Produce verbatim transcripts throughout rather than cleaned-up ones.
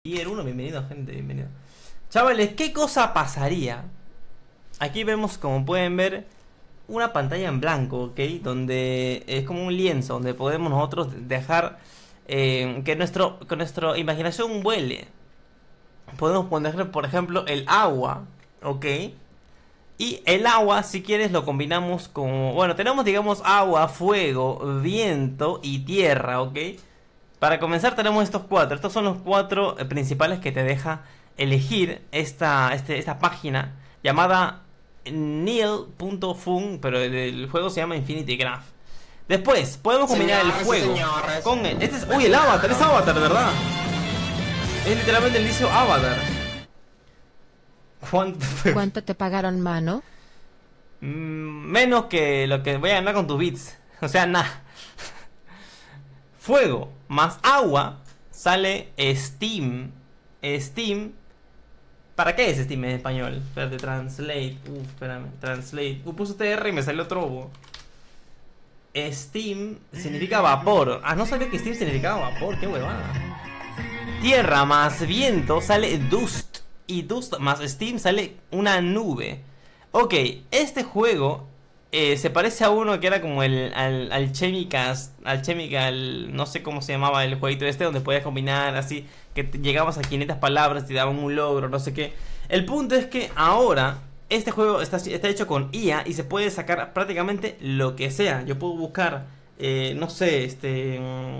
Tier uno, bienvenido gente, bienvenido. Chavales, ¿qué cosa pasaría? Aquí vemos, como pueden ver, una pantalla en blanco, ¿ok? Donde es como un lienzo, donde podemos nosotros dejar eh, que, nuestro, que nuestra imaginación vuele. Podemos poner, por ejemplo, el agua, ¿ok? Y el agua, si quieres, lo combinamos con... Bueno, tenemos, digamos, agua, fuego, viento y tierra, ¿ok? Para comenzar tenemos estos cuatro. Estos son los cuatro eh, principales que te deja elegir esta, este, esta página llamada Neil punto fun, pero el, el juego se llama Infinity Graph. Después podemos combinar señores, el fuego señores. con el, este es, uy, el avatar, es avatar, ¿verdad? Es literalmente el inicio avatar. ¿Cuánto, ¿Cuánto te pagaron, mano? Mm, menos que lo que voy a ganar con tus bits. O sea, nada. Fuego más agua sale Steam. Steam. ¿Para qué es Steam en español? Espérate, translate. Uf, espérame. Translate. Uh, puse T R y me salió trobo. Steam significa vapor. Ah, no sabía que Steam significaba vapor. Qué huevada. Tierra más viento sale Dust. Y Dust más Steam sale una nube. Ok, este juego eh, se parece a uno que era como el al, al Chemicas, al Chemical, no sé cómo se llamaba el jueguito este, donde podías combinar así, que te, llegabas a quinientas palabras y te daban un logro, no sé qué. El punto es que ahora este juego está, está hecho con I A y se puede sacar prácticamente lo que sea. Yo puedo buscar, eh, no sé, este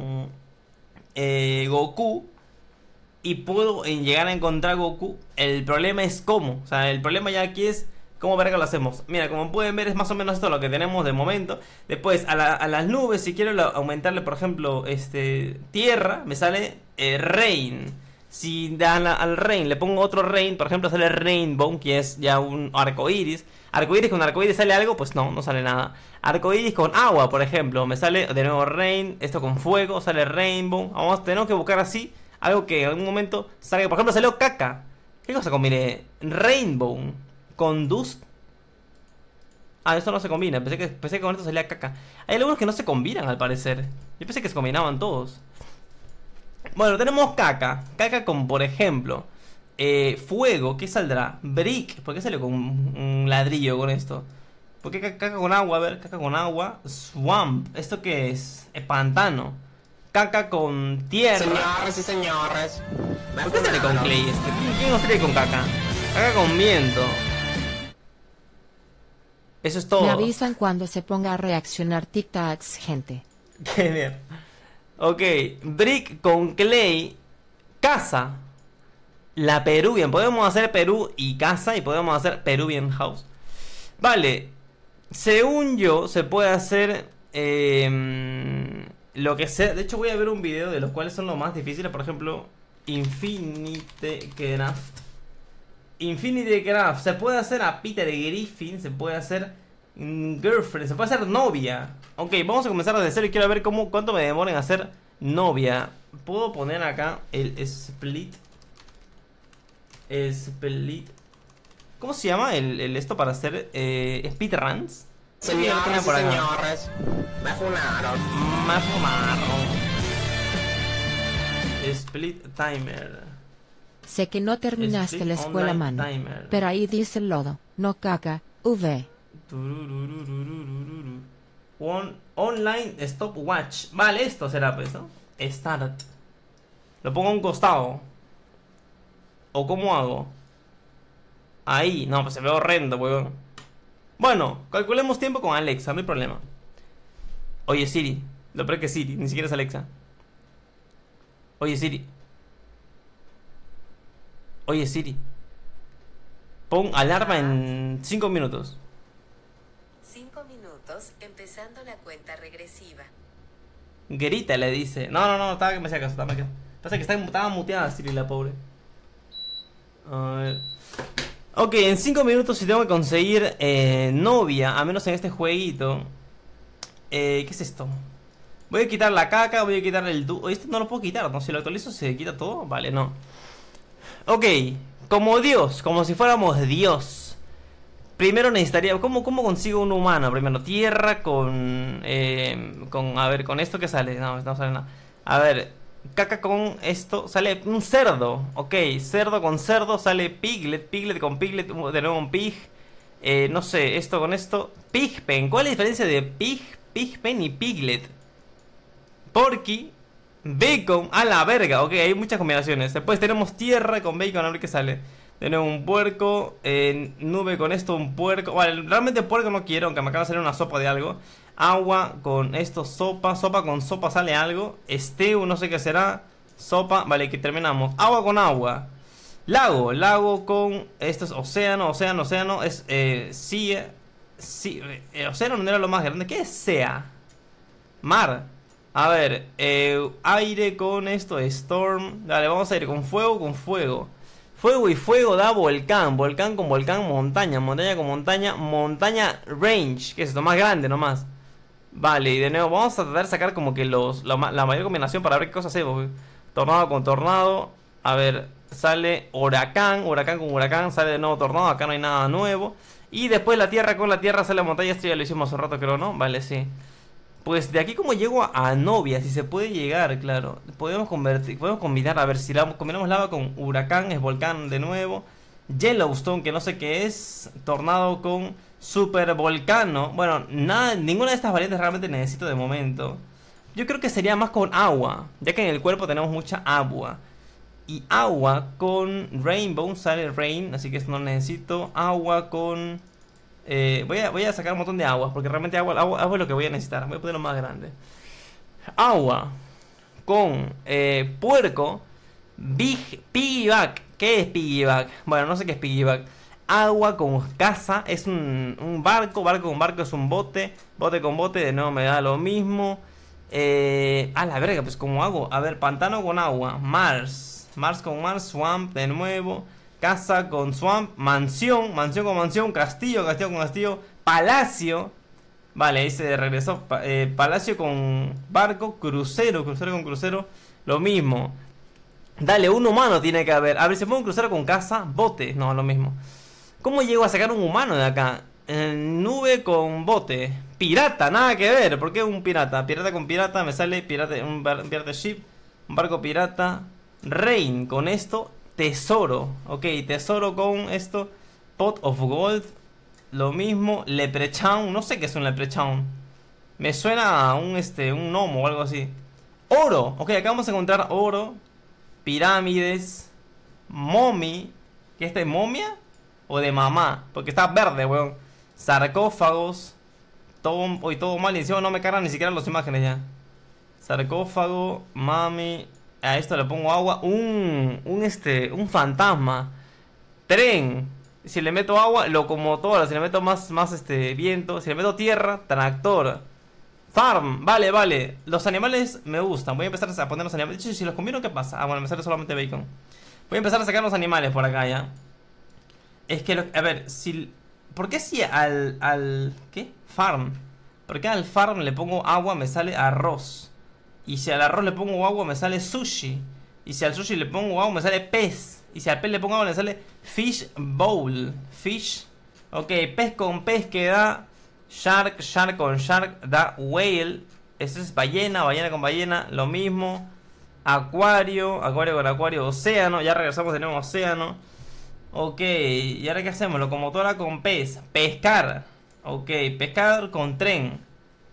eh, Goku. Y puedo llegar a encontrar Goku. El problema es cómo. O sea, el problema ya aquí es cómo verga lo hacemos. Mira, como pueden ver es más o menos esto lo que tenemos de momento. Después a, la, a las nubes, si quiero aumentarle, por ejemplo, este tierra, me sale eh, rain. Si da la, al rain le pongo otro rain, por ejemplo sale rainbow, que es ya un arco iris. Arco iris con arco iris sale algo, pues no, no sale nada. Arco iris con agua, por ejemplo, me sale de nuevo rain. Esto con fuego, sale rainbow. Vamos, tenemos que buscar así algo que en algún momento salga. Por ejemplo, salió caca. ¿Qué cosa combine? Rainbow con dust. Ah, esto no se combina. Pensé que, pensé que con esto salía caca. Hay algunos que no se combinan al parecer. Yo pensé que se combinaban todos. Bueno, tenemos caca. Caca con, por ejemplo, eh, fuego. ¿Qué saldrá? Brick. ¿Por qué sale con un, un ladrillo con esto? ¿Por qué caca con agua? A ver, caca con agua. Swamp. ¿Esto qué es? Es pantano. Caca con tierra. Señores y señores. ¿Por qué sale con clay este? ¿Quién nos trae con caca? Caca con viento. Eso es todo. Me avisan cuando se ponga a reaccionar TikToks, gente. Qué bien. Ok, brick con clay. Casa. La Peruvian. Podemos hacer Perú y casa. Y podemos hacer Peruvian house. Vale. Según yo, se puede hacer Eh... lo que sea. De hecho voy a ver un video de los cuales son los más difíciles. Por ejemplo, Infinity Graph. Infinity Graph. Se puede hacer a Peter Griffin. Se puede hacer mm, girlfriend. Se puede hacer novia. Ok, vamos a comenzar desde cero y quiero ver cómo, cuánto me demoran en hacer novia. Puedo poner acá el split. Split. ¿Cómo se llama el, el esto para hacer eh, speedruns? Señores y señores, me funaron. Me funaron. Split timer. Sé que no terminaste Split la escuela, mano. timer. Pero ahí dice el lodo, no caca, V. On, online stopwatch. Vale, esto será pues, ¿no? Start. Lo pongo a un costado. ¿O cómo hago? Ahí. No, pues se ve horrendo, weón. Bueno, calculemos tiempo con Alexa, no hay problema. Oye Siri. Lo peor que es Siri, ni siquiera es Alexa. Oye Siri. Oye Siri. Pon alarma en cinco minutos. cinco minutos, empezando la cuenta regresiva. Grita, le dice. No, no, no, estaba que me hacía caso, estaba que... Pasa que estaba, estaba muteada Siri, la pobre. A ver. Ok, en cinco minutos si tengo que conseguir eh, novia, a menos en este jueguito. eh, ¿Qué es esto? Voy a quitar la caca, voy a quitar el du... Esto no lo puedo quitar, ¿no? Si lo actualizo se quita todo, vale, no. Ok, como Dios, como si fuéramos Dios. Primero necesitaría... ¿Cómo, cómo consigo un humano? Primero, tierra con... Eh, con... A ver, ¿con esto qué sale? No, no sale nada. A ver, Caca con esto, sale un cerdo. Ok, cerdo con cerdo, sale piglet. Piglet con piglet, de nuevo un pig. eh, No sé, esto con esto. Pigpen, ¿cuál es la diferencia de pig, pigpen y piglet? Porky, bacon, a la verga. Ok, hay muchas combinaciones. Después tenemos tierra con bacon, a ver qué sale. De nuevo un puerco, eh, nube con esto, un puerco. Vale, realmente puerco no quiero, aunque me acaba de salir una sopa de algo. Agua con esto, sopa, sopa con sopa sale algo. Stew, no sé qué será. Sopa, vale, que terminamos. Agua con agua. Lago, lago con... Esto es océano, océano, océano. Es, eh, sí, sí, eh, océano no era lo más grande. ¿Qué es sea? Mar. A ver, eh, aire con esto, storm. Dale, vamos a ir con fuego, con fuego. Fuego y fuego da volcán. Volcán con volcán, montaña. Montaña con montaña. Montaña range. ¿Qué es esto? Más grande nomás. Vale, y de nuevo vamos a tratar de sacar como que los la, la mayor combinación para ver qué cosa hacemos. Tornado con tornado. A ver, sale huracán. Huracán con huracán. Sale de nuevo tornado. Acá no hay nada nuevo. Y después la tierra con la tierra sale montaña. Esto ya lo hicimos hace rato, creo, ¿no? Vale, sí. Pues de aquí como llego a, a novia, si se puede llegar, claro. Podemos convertir, podemos combinar, a ver si la, combinamos lava con huracán, es volcán de nuevo. Yellowstone, que no sé qué es. Tornado con super volcano. Bueno, nada, ninguna de estas variantes realmente necesito de momento. Yo creo que sería más con agua, ya que en el cuerpo tenemos mucha agua. Y agua con rainbow, sale rain, así que esto no necesito. Agua con... Eh, voy, a, voy a sacar un montón de aguas, porque realmente agua, agua, agua es lo que voy a necesitar. Voy a ponerlo más grande. Agua con eh, puerco. Big piggyback. ¿Qué es piggyback? Bueno, no sé qué es piggyback. Agua con casa. Es un, un barco. Barco con barco es un bote. Bote con bote, de nuevo me da lo mismo. Eh, a la verga, pues ¿cómo hago? A ver, pantano con agua. Mars. Mars con Mars. Swamp de nuevo. Casa con swamp, mansión, mansión con mansión, castillo, castillo con castillo, palacio. Vale, ahí se regresó. eh, Palacio con barco, crucero, crucero con crucero, lo mismo. Dale, un humano tiene que haber. A ver, si pongo un crucero con casa, bote, no, lo mismo. ¿Cómo llego a sacar un humano de acá? Eh, nube con bote. Pirata, nada que ver. ¿Por qué un pirata? Pirata con pirata, me sale pirata, un, bar, un pirata ship, un barco pirata. Rain con esto. Tesoro, ok, tesoro con esto. Pot of gold, lo mismo. Leprechaun, no sé qué es un leprechaun. Me suena a un, este, un gnomo o algo así. Oro, ok, acá vamos a encontrar oro. Pirámides. Mommy. ¿Qué es de momia? O de mamá, porque está verde, weón. Sarcófagos. Todo, hoy todo mal, y encima no me cargan ni siquiera las imágenes ya. Sarcófago, mami. A esto le pongo agua. Un, un este, un fantasma. Tren. Si le meto agua, locomotora. Si le meto más, más este, viento. Si le meto tierra, tractor. Farm. Vale, vale. Los animales me gustan. Voy a empezar a poner los animales. De hecho, si los combino, ¿qué pasa? Ah, bueno, me sale solamente bacon. Voy a empezar a sacar los animales por acá ya. Es que, lo, a ver, si... ¿Por qué si al, al... ¿Qué? Farm. ¿Por qué al farm le pongo agua me sale arroz? Y si al arroz le pongo agua me sale sushi. Y si al sushi le pongo agua me sale pez. Y si al pez le pongo agua me sale fish bowl. Fish. Ok, pez con pez que da shark. Shark con shark da whale. Eso es ballena, ballena con ballena. Lo mismo. Acuario, acuario con acuario. Océano, ya regresamos de nuevo a océano. Ok, ¿y ahora qué hacemos? Locomotora con pez. Pescar. Ok, pescar con tren.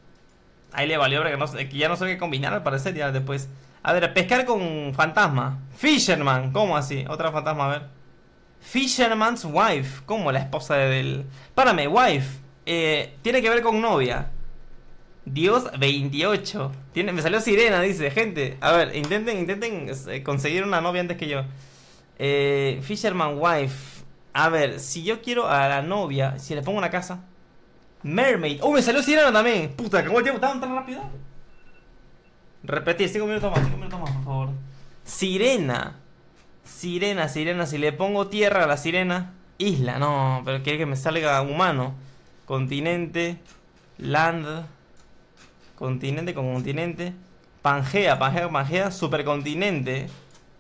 Ahí le valió, porque, no, que ya no sé qué combinar al parecer ya después. A ver, pescar con fantasma. Fisherman, ¿cómo así? Otra fantasma, a ver. Fisherman's wife, como la esposa de del... Párame, wife. Eh, tiene que ver con novia. Dios veintiocho. Tiene, me salió sirena, dice, gente. A ver, intenten, intenten conseguir una novia antes que yo. Eh, Fisherman wife. A ver, si yo quiero a la novia, si le pongo una casa. Mermaid. Oh, me salió sirena también. Puta, ¿cómo el tiempo tan, tan rápido? Repetir, cinco minutos más, cinco minutos más, por favor. Sirena. Sirena, sirena. Si le pongo tierra a la sirena. Isla, no, pero quiere que me salga humano. Continente. Land. Continente con continente. Pangea, Pangea, Pangea. Supercontinente.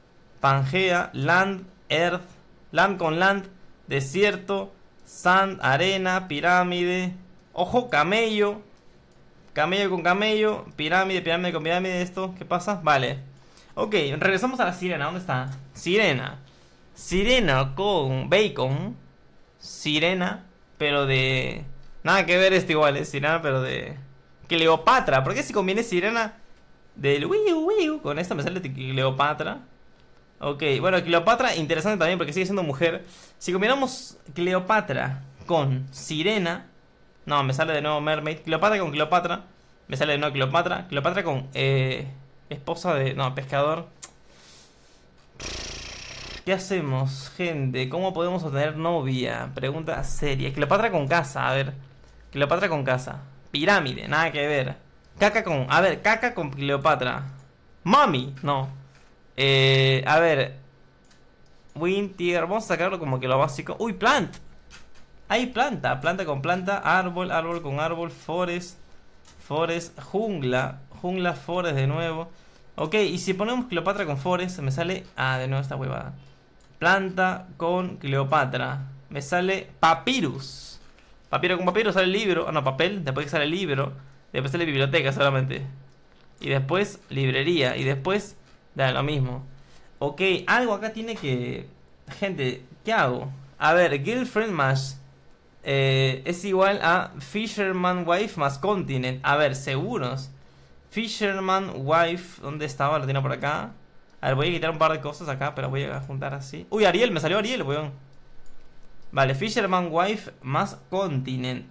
Pangea. Land, Earth. Land con land. Desierto. Sand, arena, pirámide. Ojo, camello. Camello con camello. Pirámide, pirámide con pirámide. Esto, ¿qué pasa? Vale. Ok, regresamos a la sirena. ¿Dónde está? Sirena. Sirena con bacon. Sirena, pero de... Nada que ver, esto igual, es sirena, pero de... Cleopatra. ¿Por qué si conviene sirena del Wii U, Wii U? Con esta me sale de Cleopatra. Ok, bueno, Cleopatra interesante también porque sigue siendo mujer. Si combinamos Cleopatra con sirena... No, me sale de nuevo Mermaid. Cleopatra con Cleopatra. Me sale de nuevo Cleopatra. Cleopatra con eh, esposa de... No, pescador. ¿Qué hacemos, gente? ¿Cómo podemos obtener novia? Pregunta seria. Cleopatra con casa, a ver. Cleopatra con casa. Pirámide, nada que ver. Caca con... A ver, caca con Cleopatra. Mami, no. Eh, a ver. Wind Tier. Vamos a sacarlo como que lo básico. Uy, plant. Hay planta. Planta con planta. Árbol, árbol con árbol. Forest. Forest. Jungla. Jungla, forest de nuevo. Ok, y si ponemos Cleopatra con forest, me sale... Ah, de nuevo esta huevada. Planta con Cleopatra. Me sale papyrus. Papiro con papiro sale el libro. Ah, no, papel. Después que sale el libro. Después sale biblioteca solamente. Y después librería. Y después... Da lo mismo. Ok, algo acá tiene que... Gente, ¿qué hago? A ver, girlfriend más... Eh, es igual a Fisherman Wife más Continent. A ver, seguros. Fisherman Wife, ¿dónde estaba? Lo tenía por acá. A ver, voy a quitar un par de cosas acá, pero voy a juntar así. Uy, Ariel, me salió Ariel, weón. Vale, Fisherman Wife más Continent.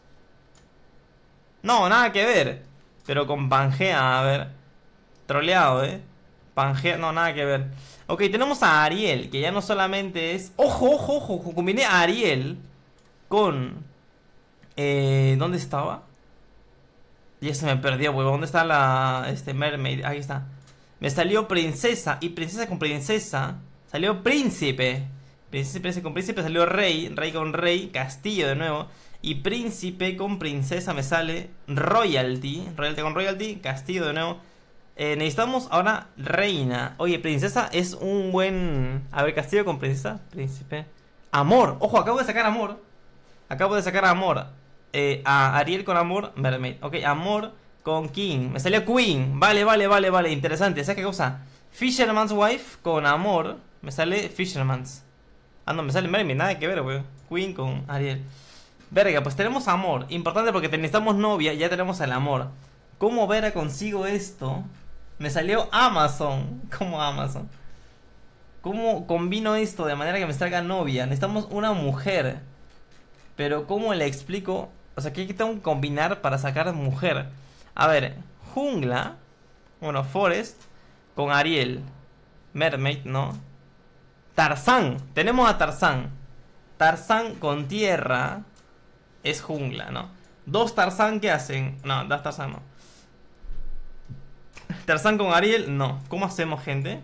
No, nada que ver. Pero con Pangea, a ver. Troleado, eh. Pangea, no, nada que ver. Ok, tenemos a Ariel, que ya no solamente es... Ojo, ojo, ojo, combiné a Ariel con... Eh, ¿dónde estaba? Ya se me perdió, weón. ¿Dónde está la... Este, Mermaid? Ahí está. Me salió princesa. Y princesa con princesa salió príncipe. Princesa, príncipe con príncipe salió rey. Rey con rey. Castillo de nuevo. Y príncipe con princesa me sale royalty. Royalty con royalty. Castillo de nuevo. eh, Necesitamos ahora reina. Oye, princesa es un buen... A ver, castillo con princesa. Príncipe. Amor. Ojo, acabo de sacar amor. Acabo de sacar amor. Eh, a Ariel con amor. Mermaid. Ok, amor con king. Me salió queen. Vale, vale, vale, vale. Interesante. ¿Sabes qué cosa? Fisherman's wife con amor. Me sale Fisherman's. Ah, no, me sale Mermaid. Nada que ver, weón. Queen con Ariel. Verga, pues tenemos amor. Importante porque necesitamos novia. Ya tenemos el amor. ¿Cómo Vera consigo esto? Me salió Amazon. ¿Cómo Amazon? ¿Cómo combino esto de manera que me salga novia? Necesitamos una mujer. Pero ¿cómo le explico? O sea, ¿qué tengo que combinar para sacar mujer? A ver, jungla. Bueno, forest. Con Ariel. Mermaid, ¿no? Tarzán. Tenemos a Tarzán. Tarzán con tierra. Es jungla, ¿no? Dos Tarzán, ¿qué hacen? No, dos Tarzán no. Tarzán con Ariel, no. ¿Cómo hacemos, gente?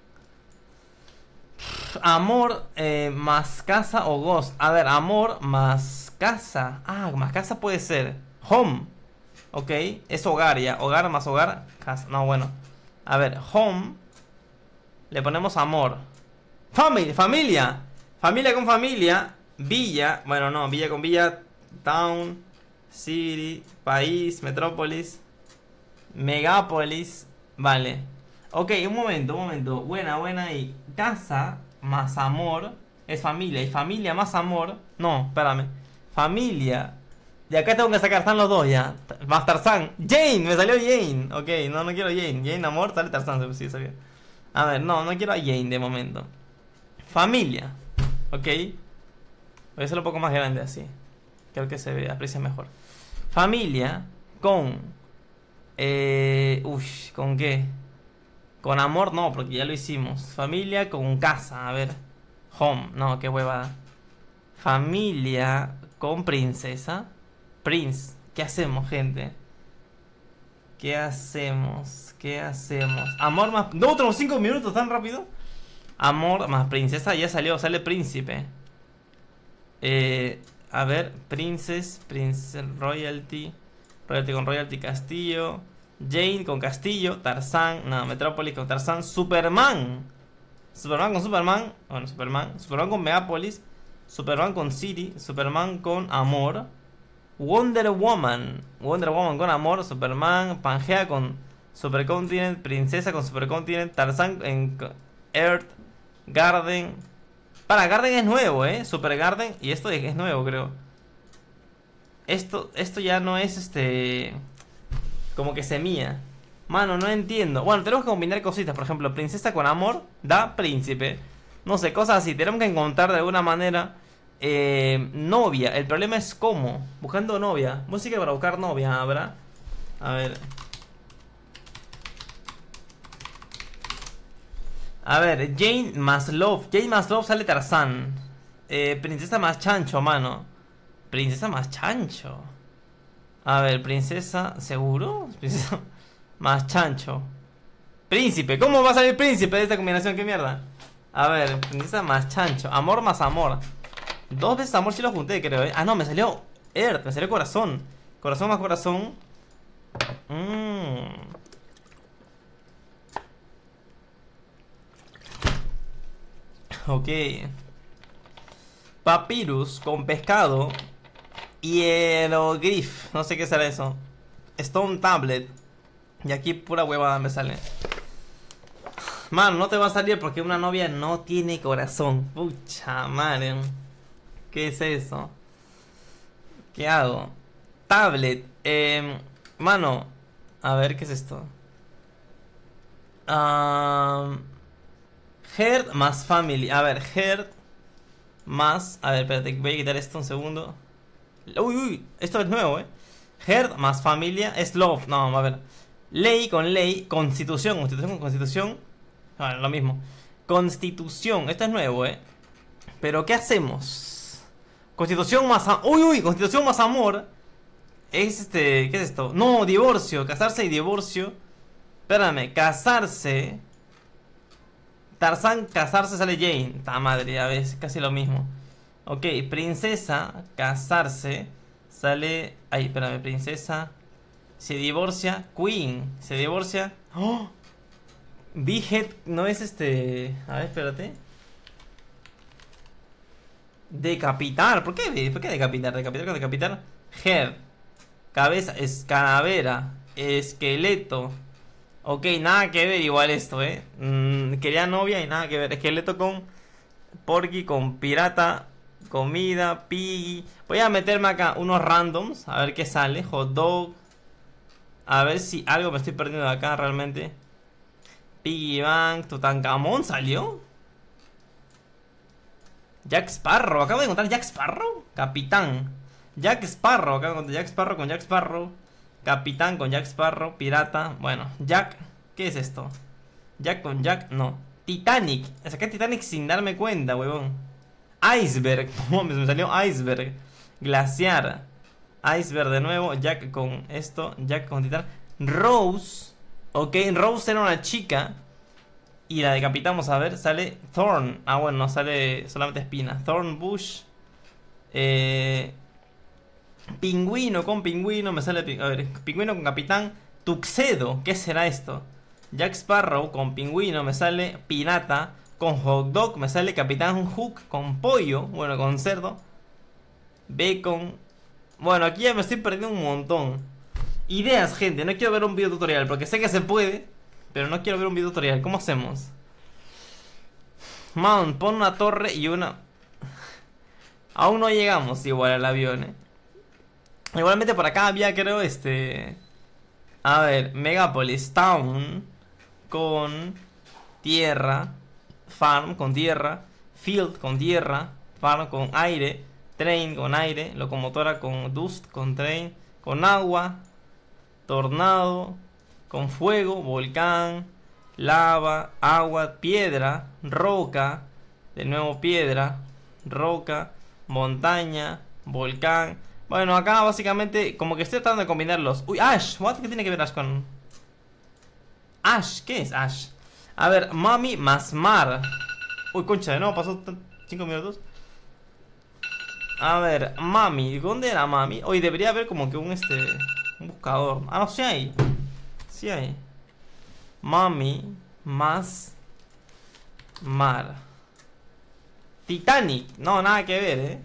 Amor eh, más casa o ghost. A ver, amor más casa. Ah, más casa puede ser home. Ok, es hogar ya. Hogar más hogar, casa. No, bueno. A ver, home. Le ponemos amor. Family, familia. Familia con familia. Villa. Bueno, no, villa con villa. Town. City. País. Metrópolis. Megápolis. Vale. Ok, un momento, un momento. Buena, buena. Y casa más amor es familia. Y familia más amor. No, espérame. Familia. De acá tengo que sacar, están los dos ya. Más Tarzán. Jane, me salió Jane. Ok, no, no quiero Jane. Jane amor, sale Tarzán, sí, sabía. A ver, no, no quiero a Jane de momento. Familia. Ok. Voy a hacerlo un poco más grande así. Creo que se ve, aprecia mejor. Familia con... Eh... Uy, ¿con qué? Con amor no, porque ya lo hicimos. Familia con casa, a ver. Home, no, qué huevada. Familia con princesa. Prince, ¿qué hacemos, gente? ¿Qué hacemos? ¿Qué hacemos? Amor más... No, tenemos cinco minutos, tan rápido. Amor más princesa, ya salió, sale príncipe. Eh... A ver, Princess, Princess, Royalty. Royalty con Royalty, Castillo. Jane con Castillo, Tarzán, no, Metrópolis con Tarzán, Superman. Superman con Superman. Bueno, Superman. Superman con Megapolis. Superman con City. Superman con Amor. Wonder Woman. Wonder Woman con Amor. Superman. Pangea con Supercontinent, princesa con Supercontinent, Tarzán en Earth, Garden. Para, Garden es nuevo, eh. Super Garden. Y esto es nuevo, creo. Esto, esto ya no es este. Como que semilla. Mano, no entiendo. Bueno, tenemos que combinar cositas. Por ejemplo, princesa con amor da príncipe. No sé, cosas así. Tenemos que encontrar de alguna manera eh, novia. El problema es cómo. Buscando novia. Música para buscar novia, ¿habrá? A ver. A ver, Jane más Love. Jane más Love sale Tarzán. Eh, princesa más chancho, mano. Princesa más chancho. A ver, princesa, ¿seguro? Princesa más chancho. Príncipe, ¿cómo va a salir príncipe de esta combinación? ¿Qué mierda? A ver, princesa más chancho. Amor más amor. Dos veces amor sí lo junté, creo, ¿eh? Ah, no, me salió Earth, me salió corazón. Corazón más corazón. Mmm. Ok. Papyrus con pescado. Hieroglyph. No sé qué será eso. Stone Tablet. Y aquí pura huevada me sale. Man, no te va a salir porque una novia no tiene corazón. Pucha madre. ¿Qué es eso? ¿Qué hago? Tablet. Eh, mano. A ver, ¿qué es esto? Um, Heart más Family. A ver, Heart más... A ver, espérate, voy a quitar esto un segundo. Uy, uy, esto es nuevo, eh. Heart más familia es Love. No, a ver. Ley con ley. Constitución. Constitución con constitución. Bueno, lo mismo. Constitución. Esto es nuevo, eh. Pero, ¿qué hacemos? Constitución más... Uy, uy, constitución más amor. Es este... ¿Qué es esto? No, divorcio. Casarse y divorcio. Espérame, casarse. Tarzán, casarse sale Jane. Ta madre, ya ves, casi lo mismo. Ok, princesa, casarse. Sale... Ay, espérame, princesa. Se divorcia, Queen. Se divorcia. ¡Oh! Behead no es este... A ver, espérate. Decapitar. ¿Por qué? ¿Por qué decapitar? Decapitar con decapitar. Head. Cabeza. Es calavera. Esqueleto. Ok, nada que ver igual esto, eh. Mm, quería novia y nada que ver. Esqueleto con Porky, con pirata. Comida, piggy. Voy a meterme acá unos randoms. A ver qué sale. Hot dog. A ver si algo me estoy perdiendo de acá realmente. Piggy Bank. Tutankamón salió. Jack Sparrow. Acabo de encontrar Jack Sparrow. Capitán. Jack Sparrow. Acabo de encontrar Jack Sparrow con Jack Sparrow. Capitán con Jack Sparrow. Pirata. Bueno, Jack. ¿Qué es esto? Jack con Jack. No. Titanic. Saqué Titanic sin darme cuenta, huevón. Iceberg. Oh, me salió Iceberg. Glaciar. Iceberg de nuevo. Jack con esto. Jack con Titanic. Rose. Ok, Rose era una chica. Y la decapitamos, a ver. Sale Thorn. Ah, bueno, sale solamente espina. Thorn Bush. Eh... Pingüino con pingüino. Me sale... A ver, pingüino con capitán. Tuxedo. ¿Qué será esto? Jack Sparrow con pingüino. Me sale pirata. Con hot dog. Me sale capitán Hook con pollo. Bueno, con cerdo. Bacon. Bueno, aquí ya me estoy perdiendo un montón. Ideas, gente. No quiero ver un video tutorial porque sé que se puede, pero no quiero ver un video tutorial. ¿Cómo hacemos? Mount, pon una torre y una... Aún no llegamos igual al avión, eh. Igualmente por acá había, creo, este... A ver, Megapolis Town con tierra, farm con tierra, field con tierra, farm con aire, train con aire, locomotora con dust, con train, con agua, tornado, con fuego, volcán, lava, agua, piedra, roca, de nuevo piedra, roca, montaña, volcán. Bueno, acá básicamente como que estoy tratando de combinarlos. Uy, Ash, what? ¿Qué tiene que ver Ash con...? Ash, ¿qué es Ash? A ver, Mami más Mar. Uy, concha, de nuevo pasó cinco minutos. A ver, Mami, ¿dónde era Mami? Hoy debería haber como que un este... Un buscador. Ah, no, sí hay. Sí hay. Mami más Mar. Titanic. No, nada que ver, eh.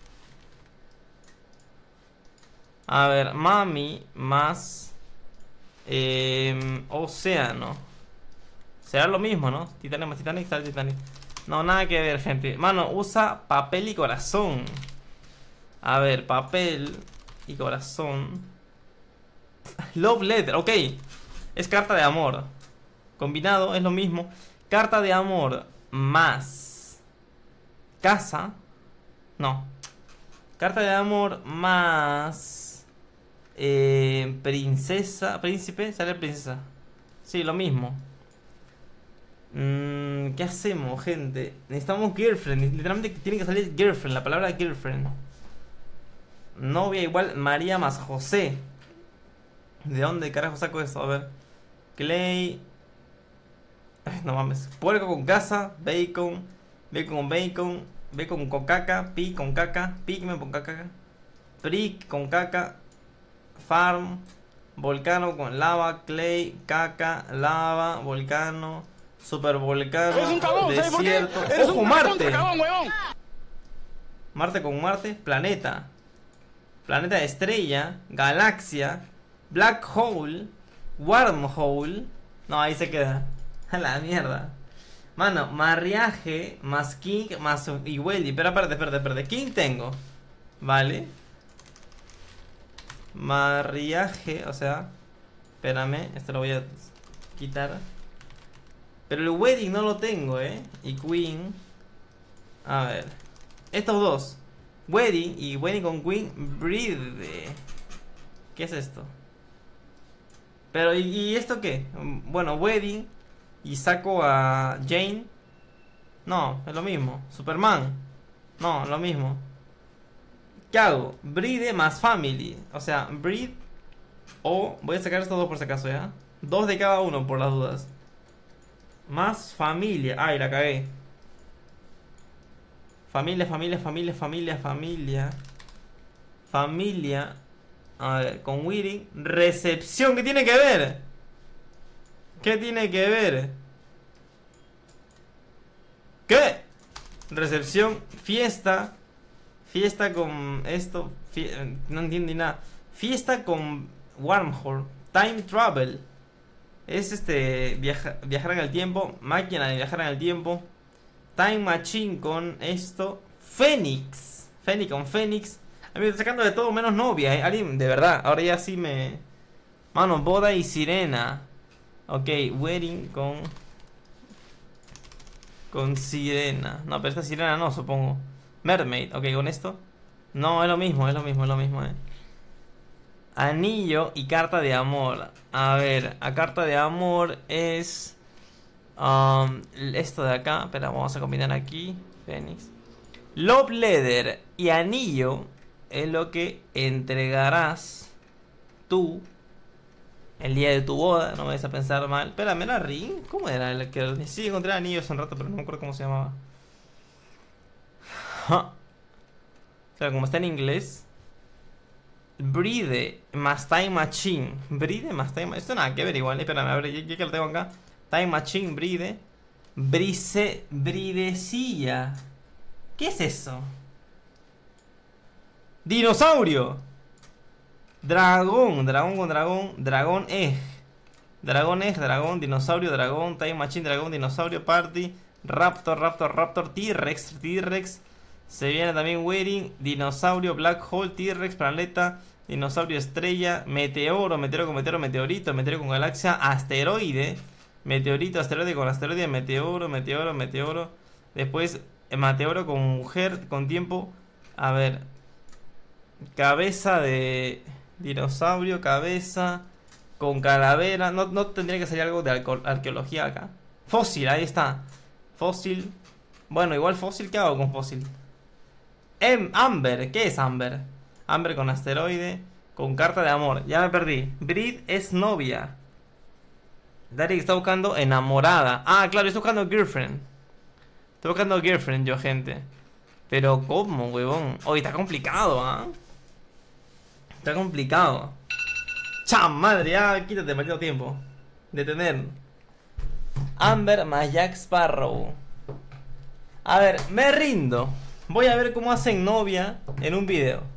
A ver, Mami más Eh, océano. Será lo mismo, ¿no? Titanic más Titanic, sale Titanic. No, nada que ver, gente. Mano, usa papel y corazón. A ver, papel y corazón. Love letter, ok. Es carta de amor. Combinado es lo mismo. Carta de amor más casa. No. Carta de amor más eh, princesa. Príncipe, sale princesa. Sí, lo mismo. Mm, ¿Qué hacemos, gente? Necesitamos girlfriend. Literalmente tiene que salir girlfriend. La palabra girlfriend. Novia igual María más José. ¿De dónde carajo saco eso? A ver. Clay. Ay, no mames. Puerco con casa. Bacon. Bacon con bacon. Bacon con caca. Pig con caca. Pigme con caca. Prick con caca. Farm. Volcano con lava. Clay. Caca. Lava. Volcano. Super volcano. Eres un cabrón, ¿sabes por qué? Desierto. Eres ¡Ojo, un Marte! cabrón, huevón. Marte con Marte. Planeta. Planeta estrella. Galaxia. Black hole. Wormhole. No, ahí se queda. A la mierda. Mano, mariaje más King más Iweli. Pero espérate, espérate, espérate. King tengo. Vale. Mariaje, o sea. Espérame, esto lo voy a quitar. Pero el wedding no lo tengo, eh. Y Queen. A ver. Estos dos. Wedding y wedding con Queen. Breathe. ¿Qué es esto? Pero, ¿y, y esto qué? Bueno, wedding. Y saco a Jane. No, es lo mismo. Superman. No, lo mismo. ¿Qué hago? Breathe más family. O sea, breathe. O voy a sacar estos dos por si acaso, ¿ya? Dos de cada uno por las dudas. Más familia. Ay, la cagué. Familia, familia, familia, familia, familia. Familia. A ver, con wedding. Recepción, ¿qué tiene que ver? ¿Qué tiene que ver? ¿Qué? Recepción, fiesta. Fiesta con esto. Fie no entiendo ni nada. Fiesta con wormhole. Time travel. Es este viaja viajar en el tiempo. Máquina de viajar en el tiempo. Time machine con esto. Fénix. Fénix con Fénix. A mí me está sacando de todo menos novia, eh. Alguien, de verdad, ahora ya sí me... Mano, boda y sirena. Ok, wedding con... Con sirena. No, pero esta sirena no, supongo. Mermaid, ok, con esto. No, es lo mismo, es lo mismo, es lo mismo, eh. Anillo y carta de amor. A ver, a carta de amor es... Um, esto de acá, espera, vamos a combinar aquí. Fénix. Love letter y anillo es lo que entregarás tú el día de tu boda. No me vayas a pensar mal. Espérame, ¿era ring? ¿Cómo era? El que sí encontré anillos hace un rato, pero no me acuerdo cómo se llamaba. O sea, como está en inglés. Breathe más Time Machine. Breathe más Time Machine. Esto nada que ver igual. Espérame, a ver, ya, ya que lo tengo acá. Time Machine, Breathe. Brise, Bridecilla. ¿Qué es eso? Dinosaurio. Dragón, dragón con dragón. Dragón egg. Dragón egg, dragón, dinosaurio, dragón. Time Machine, dragón, dinosaurio, party. Raptor, raptor, raptor, T-Rex, T-Rex. Se viene también wedding, dinosaurio, black hole, T-Rex, planeta, dinosaurio, estrella, meteoro, meteoro con meteoro, meteorito, meteoro con galaxia, asteroide, meteorito, asteroide con asteroide, meteoro, meteoro, meteoro. Después, meteoro con mujer, con tiempo. A ver. Cabeza de dinosaurio, cabeza con calavera. No, no tendría que salir algo de arqueología acá. Fósil, ahí está. Fósil. Bueno, igual fósil, ¿qué hago con fósil? Em, Amber, ¿qué es Amber? Amber con asteroide, con carta de amor. Ya me perdí. Brid es novia. Derek está buscando enamorada. Ah, claro, estoy buscando girlfriend. Estoy buscando girlfriend yo, gente. Pero ¿cómo, huevón? Oye, está complicado, ¿ah? ¿eh? Está complicado. ¡Cham, madre! Ya, quítate, maldito tiempo. Detener. Amber más Jack Sparrow. A ver, me rindo. Voy a ver cómo hacen novia en un video.